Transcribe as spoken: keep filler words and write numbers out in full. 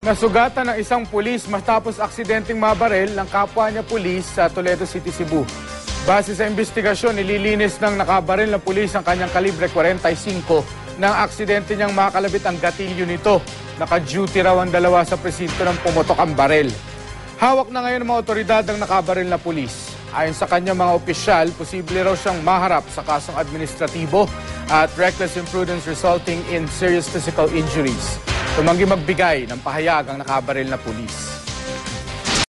Nasugatan ng isang pulis matapos aksidenteng mabaril ng kapwa niya pulis sa Toledo City, Cebu. Base sa investigasyon, nililinis ng nakabaril na pulis ang kanyang kalibre forty-five nang aksidente niyang makalabit ang gatilyo nito. Naka-duty raw ang dalawa sa presinto ng pumutok ang baril. Hawak na ngayon ng mga otoridad ang nakabaril na pulis. Ayon sa kanyang mga opisyal, posible raw siyang maharap sa kasong administratibo at reckless imprudence resulting in serious physical injuries. Tumanggi magbigay ng pahayag ang nakabaril na pulis.